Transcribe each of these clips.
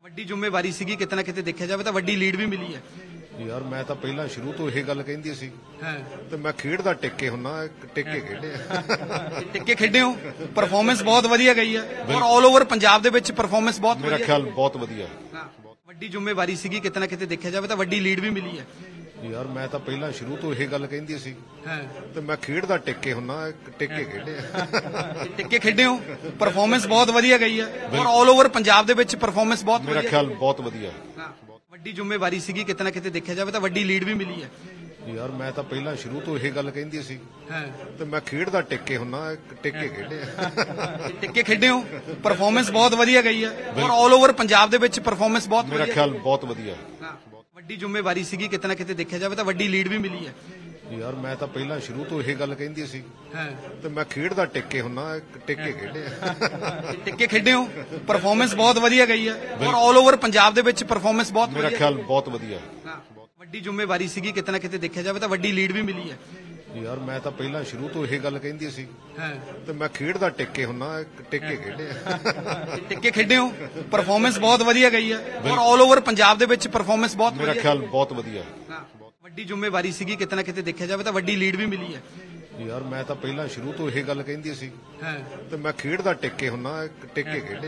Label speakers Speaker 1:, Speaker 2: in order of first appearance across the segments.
Speaker 1: ਵੱਡੀ ਜ਼ਿੰਮੇਵਾਰੀ ਸੀਗੀ ਕਿਤੇ ਨਾ ਕਿਤੇ ਦੇਖਿਆ ਜਾਵੇ ਤਾਂ ਵੱਡੀ ਲੀਡ ਵੀ ਮਿਲੀ ਹੈ
Speaker 2: ਯਾਰ ਮੈਂ ਤਾਂ ਪਹਿਲਾਂ ਸ਼ੁਰੂ ਤੋਂ ਇਹ ਗੱਲ ਕਹਿੰਦੀ ਸੀ ਤੇ ਮੈਂ ਖੇਡਦਾ ਟਿੱਕੇ ਹੁੰਨਾ ਟਿੱਕੇ ਖੇਡੇ
Speaker 1: ਟਿੱਕੇ ਖੇਡੇ ਹੋ ਪਰਫਾਰਮੈਂਸ ਬਹੁਤ ਵਧੀਆ ਗਈ ਹੈ ਔਰ ਆਲ ਓਵਰ ਪੰਜਾਬ ਦੇ ਵਿੱਚ ਪਰਫਾਰਮੈਂਸ ਬਹੁਤ
Speaker 2: ਮੇਰਾ ਖਿਆਲ ਬਹੁਤ ਵਧੀਆ
Speaker 1: ਵੱਡੀ ਜ਼ਿੰਮੇਵਾਰੀ ਸੀਗੀ ਕਿਤੇ ਨਾ ਕਿਤੇ ਦੇਖਿਆ ਜਾਵੇ ਤਾਂ ਵੱਡੀ ਲੀਡ ਵੀ ਮਿਲੀ ਹੈ
Speaker 2: ਯਾਰ ਮੈਂ ਤਾਂ ਪਹਿਲਾਂ ਸ਼ੁਰੂ ਤੋਂ ਇਹ ਗੱਲ ਕਹਿੰਦੀ ਸੀ ਤੇ ਮੈਂ ਖੇਡਦਾ ਟਿੱਕੇ ਹੁੰਨਾ ਟਿੱਕੇ ਖੇਡੇ
Speaker 1: ਟਿੱਕੇ ਖੇਡੇ ਹੋ ਪਰਫਾਰਮੈਂਸ ਬਹੁਤ ਵਧੀਆ ਗਈ ਹੈ ਔਰ ਆਲ ਓਵਰ ਪੰਜਾਬ ਦੇ ਵਿੱਚ ਪਰਫਾਰਮੈਂਸ ਬਹੁਤ
Speaker 2: ਮੇਰਾ ਖਿਆਲ ਬਹੁਤ ਵਧੀਆ
Speaker 1: ਵੱਡੀ ਜ਼ਿੰਮੇਵਾਰੀ ਸੀਗੀ ਕਿਤੇ ਨਾ ਕਿਤੇ ਦੇਖਿਆ ਜਾਵੇ ਤਾਂ ਵੱਡੀ ਲੀਡ ਵੀ ਮਿਲੀ ਹੈ
Speaker 2: ਯਾਰ ਮੈਂ ਤਾਂ ਪਹਿਲਾਂ ਸ਼ੁਰੂ ਤੋਂ ਇਹ ਗੱਲ ਕਹਿੰਦੀ ਸੀ ਤੇ ਮੈਂ ਖੇਡਦਾ ਟਿੱਕੇ ਹੁੰਨਾ ਟਿੱਕੇ ਖੇਡੇ
Speaker 1: ਟਿੱਕੇ ਖੇਡੇ ਹੋ ਪਰਫਾਰਮੈਂਸ ਬਹੁਤ ਵਧੀਆ ਗਈ ਹੈ ਔਰ ਆਲ ਓਵਰ ਪੰਜਾਬ ਦੇ ਵਿੱਚ ਪਰਫਾਰਮੈਂਸ ਬਹੁਤ
Speaker 2: ਮੇਰਾ ਖਿਆਲ ਬਹੁਤ ਵਧੀਆ
Speaker 1: ਵੱਡੀ ਜ਼ਿੰਮੇਵਾਰੀ ਸੀਗੀ ਕਿਤੇ ਨਾ ਕਿਤੇ ਦੇਖਿਆ ਜਾਵੇ ਤਾਂ ਵੱਡੀ ਲੀਡ ਵੀ ਮਿਲੀ ਹੈ
Speaker 2: ਯਾਰ ਮੈਂ ਤਾਂ ਪਹਿਲਾਂ ਸ਼ੁਰੂ ਤੋਂ ਇਹ ਗੱਲ ਕਹਿੰਦੀ ਸੀ ਤੇ ਮੈਂ ਖੇਡਦਾ ਟਿੱਕੇ ਹੁੰਨਾ ਟਿੱਕੇ ਖੇਡੇ
Speaker 1: ਟਿੱਕੇ ਖੇਡੇ ਹੋ ਪਰਫਾਰਮੈਂਸ ਬਹੁਤ ਵਧੀਆ ਗਈ ਹੈ ਔਰ ਆਲ ਓਵਰ ਪੰਜਾਬ ਦੇ ਵਿੱਚ ਪਰਫਾਰਮੈਂਸ ਬਹੁਤ
Speaker 2: ਮੇਰਾ ਖਿਆਲ ਬਹੁਤ ਵਧੀਆ
Speaker 1: ਵੱਡੀ ਜ਼ਿੰਮੇਵਾਰੀ ਸੀਗੀ ਕਿਤੇ ਨਾ ਕਿਤੇ ਦੇਖਿਆ ਜਾਵੇ ਤਾਂ ਵੱਡੀ ਲੀਡ ਵੀ ਮਿਲੀ ਹੈ
Speaker 2: ਯਾਰ ਮੈਂ ਤਾਂ ਪਹਿਲਾਂ ਸ਼ੁਰੂ ਤੋਂ ਇਹ ਗੱਲ ਕਹਿੰਦੀ ਸੀ ਤੇ ਮੈਂ ਖੇਡਦਾ ਟਿੱਕੇ ਹੁੰਨਾ ਟਿੱਕੇ ਖੇਡੇ
Speaker 1: ਟਿੱਕੇ ਖੇਡੇ ਹੋ ਪਰਫਾਰਮੈਂਸ ਬਹੁਤ ਵਧੀਆ ਗਈ ਹੈ ਔਰ ਆਲ ਓਵਰ ਪੰਜਾਬ ਦੇ ਵਿੱਚ ਪਰਫਾਰਮੈਂਸ ਬਹੁਤ
Speaker 2: ਮੇਰਾ ਖਿਆਲ ਬਹੁਤ ਵਧੀਆ
Speaker 1: ਵੱਡੀ ਜ਼ਿੰਮੇਵਾਰੀ ਸੀਗੀ ਕਿਤੇ ਨਾ ਕਿਤੇ ਦੇਖਿਆ ਜਾਵੇ ਤਾਂ ਵੱਡੀ ਲੀਡ ਵੀ ਮਿਲੀ ਹੈ
Speaker 2: ਯਾਰ ਮੈਂ ਤਾਂ ਪਹਿਲਾਂ ਸ਼ੁਰੂ ਤੋਂ ਇਹ ਗੱਲ ਕਹਿੰਦੀ ਸੀ ਤੇ ਮੈਂ ਖੇਡਦਾ ਟਿੱਕੇ ਹੁੰਨਾ ਟਿੱਕੇ ਖੇਡੇ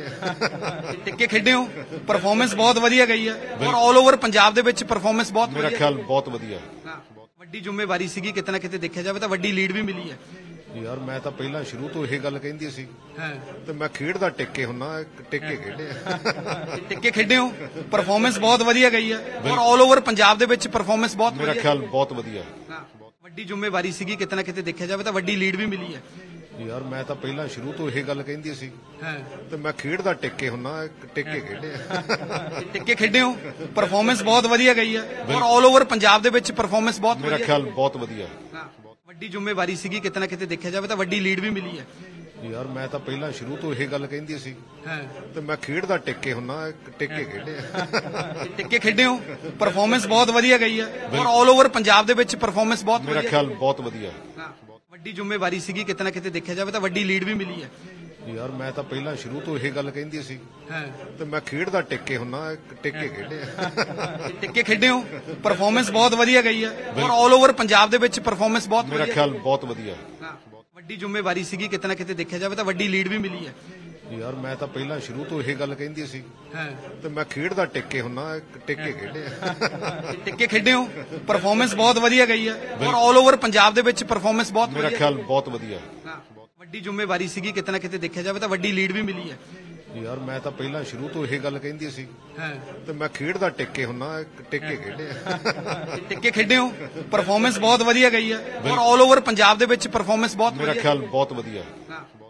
Speaker 1: ਟਿੱਕੇ ਖੇਡੇ ਹੋ ਪਰਫਾਰਮੈਂਸ ਬਹੁਤ ਵਧੀਆ ਗਈ ਹੈ ਔਰ ਆਲ ਓਵਰ ਪੰਜਾਬ ਦੇ ਵਿੱਚ ਪਰਫਾਰਮੈਂਸ ਬਹੁਤ
Speaker 2: ਮੇਰਾ ਖਿਆਲ ਬਹੁਤ ਵਧੀਆ
Speaker 1: ਵੱਡੀ ਜ਼ਿੰਮੇਵਾਰੀ ਸੀਗੀ ਕਿਤੇ ਨਾ ਕਿਤੇ ਦੇਖਿਆ ਜਾਵੇ ਤਾਂ ਵੱਡੀ ਲੀਡ ਵੀ ਮਿਲੀ ਹੈ
Speaker 2: ਯਾਰ ਮੈਂ ਤਾਂ ਪਹਿਲਾਂ ਸ਼ੁਰੂ ਤੋਂ ਇਹ ਗੱਲ ਕਹਿੰਦੀ ਸੀ ਤੇ ਮੈਂ ਖੇਡਦਾ ਟਿੱਕੇ ਹੁੰਨਾ ਟਿੱਕੇ ਖੇਡੇ
Speaker 1: ਟਿੱਕੇ ਖੇਡੇ ਹੋ ਪਰਫਾਰਮੈਂਸ ਬਹੁਤ ਵਧੀਆ ਗਈ ਹੈ ਔਰ ਆਲ ਓਵਰ ਪੰਜਾਬ ਦੇ ਵਿੱਚ ਪਰਫਾਰਮੈਂਸ ਬਹੁਤ
Speaker 2: ਮੇਰਾ ਖਿਆਲ ਬਹੁਤ ਵਧੀਆ
Speaker 1: ਵੱਡੀ ਜ਼ਿੰਮੇਵਾਰੀ ਸੀਗੀ ਕਿਤੇ ਨਾ ਕਿਤੇ ਦੇਖਿਆ ਜਾਵੇ ਤਾਂ ਵੱਡੀ ਲੀਡ ਵੀ ਮਿਲੀ ਹੈ
Speaker 2: ਯਾਰ ਮੈਂ ਤਾਂ ਪਹਿਲਾਂ ਸ਼ੁਰੂ ਤੋਂ ਇਹ ਗੱਲ ਕਹਿੰਦੀ ਸੀ ਤੇ ਮੈਂ ਖੇਡਦਾ ਟਿੱਕੇ ਹੁੰਨਾ ਟਿੱਕੇ ਖੇਡੇ
Speaker 1: ਟਿੱਕੇ ਖੇਡੇ ਹੋ ਪਰਫਾਰਮੈਂਸ ਬਹੁਤ ਵਧੀਆ ਗਈ ਹੈ ਔਰ ਆਲ ਓਵਰ ਪੰਜਾਬ ਦੇ ਵਿੱਚ ਪਰਫਾਰਮੈਂਸ ਬਹੁਤ
Speaker 2: ਮੇਰਾ ਖਿਆਲ ਬਹੁਤ ਵਧੀਆ
Speaker 1: ਵੱਡੀ ਜ਼ਿੰਮੇਵਾਰੀ ਸੀਗੀ ਕਿਤੇ ਨਾ ਕਿਤੇ ਦੇਖਿਆ ਜਾਵੇ ਤਾਂ ਵੱਡੀ ਲੀਡ ਵੀ ਮਿਲੀ ਹੈ
Speaker 2: ਯਾਰ ਮੈਂ ਤਾਂ ਪਹਿਲਾਂ ਸ਼ੁਰੂ ਤੋਂ ਇਹ ਗੱਲ ਕਹਿੰਦੀ ਸੀ ਤੇ ਮੈਂ ਖੇਡਦਾ ਟਿੱਕੇ ਹੁੰਨਾ ਟਿੱਕੇ ਖੇਡੇ
Speaker 1: ਟਿੱਕੇ ਖੇਡੇ ਹੋ ਪਰਫਾਰਮੈਂਸ ਬਹੁਤ ਵਧੀਆ ਗਈ ਹੈ ਔਰ ਆਲ ਓਵਰ ਪੰਜਾਬ ਦੇ ਵਿੱਚ ਪਰਫਾਰਮੈਂਸ ਬਹੁਤ
Speaker 2: ਮੇਰਾ ਖਿਆਲ ਬਹੁਤ ਵਧੀਆ
Speaker 1: ਵੱਡੀ ਜ਼ਿੰਮੇਵਾਰੀ ਸੀਗੀ ਕਿਤੇ ਨਾ ਕਿਤੇ ਦੇਖਿਆ ਜਾਵੇ ਤਾਂ ਵੱਡੀ ਲੀਡ ਵੀ ਮਿਲੀ ਹੈ
Speaker 2: ਯਾਰ ਮੈਂ ਤਾਂ ਪਹਿਲਾਂ ਸ਼ੁਰੂ ਤੋਂ ਇਹ ਗੱਲ ਕਹਿੰਦੀ ਸੀ ਤੇ ਮੈਂ ਖੇਡਦਾ ਟਿੱਕੇ ਹੁੰਨਾ ਟਿੱਕੇ ਖੇਡੇ
Speaker 1: ਟਿੱਕੇ ਖੇਡੇ ਹੋ ਪਰਫਾਰਮੈਂਸ ਬਹੁਤ ਵਧੀਆ ਗਈ ਹੈ ਔਰ ਆਲ ਓਵਰ ਪੰਜਾਬ ਦੇ ਵਿੱਚ ਪਰਫਾਰਮੈਂਸ ਬਹੁਤ
Speaker 2: ਮੇਰਾ ਖਿਆਲ ਬਹੁਤ ਵਧੀਆ
Speaker 1: ਵੱਡੀ ਜ਼ਿੰਮੇਵਾਰੀ ਸੀਗੀ ਕਿਤੇ ਨਾ ਕਿਤੇ ਦੇਖਿਆ ਜਾਵੇ ਤਾਂ ਵੱਡੀ ਲੀਡ ਵੀ ਮਿਲੀ ਹੈ
Speaker 2: ਯਾਰ ਮੈਂ ਤਾਂ ਪਹਿਲਾਂ ਸ਼ੁਰੂ ਤੋਂ ਇਹ ਗੱਲ ਕਹਿੰਦੀ ਸੀ ਤੇ ਮੈਂ ਖੇਡਦਾ ਟਿੱਕੇ ਹੁੰਨਾ ਟਿੱਕੇ ਖੇਡੇ
Speaker 1: ਟਿੱਕੇ ਖੇਡੇ ਹੋ ਪਰਫਾਰਮੈਂਸ ਬਹੁਤ ਵਧੀਆ ਗਈ ਹੈ ਔਰ ਆਲ ਓਵਰ ਪੰਜਾਬ ਦੇ ਵਿੱਚ ਪਰਫਾਰਮੈਂਸ ਬਹੁਤ
Speaker 2: ਮੇਰਾ ਖਿਆਲ ਬਹੁਤ ਵਧੀਆ
Speaker 1: ਵੱਡੀ ਜ਼ਿੰਮੇਵਾਰੀ ਸੀਗੀ ਕਿਤੇ ਨਾ ਕਿਤੇ ਦੇਖਿਆ ਜਾਵੇ ਤਾਂ ਵੱਡੀ ਲੀਡ ਵੀ ਮਿਲੀ ਹੈ
Speaker 2: ਯਾਰ ਮੈਂ ਤਾਂ ਪਹਿਲਾਂ ਸ਼ੁਰੂ ਤੋਂ ਇਹ ਗੱਲ ਕਹਿੰਦੀ ਸੀ ਤੇ ਮੈਂ ਖੇਡਦਾ ਟਿੱਕੇ ਹੁੰਨਾ ਟਿੱਕੇ ਖੇਡੇ
Speaker 1: ਟਿੱਕੇ ਖੇਡੇ ਹੋ ਪਰਫਾਰਮੈਂਸ ਬਹੁਤ ਵਧੀਆ ਗਈ ਹੈ ਔਰ ਆਲ ਓਵਰ ਪੰਜਾਬ ਦੇ ਵਿੱਚ ਪਰਫਾਰਮੈਂਸ ਬਹੁਤ
Speaker 2: ਮੇਰਾ ਖਿਆਲ ਬਹੁਤ ਵਧੀਆ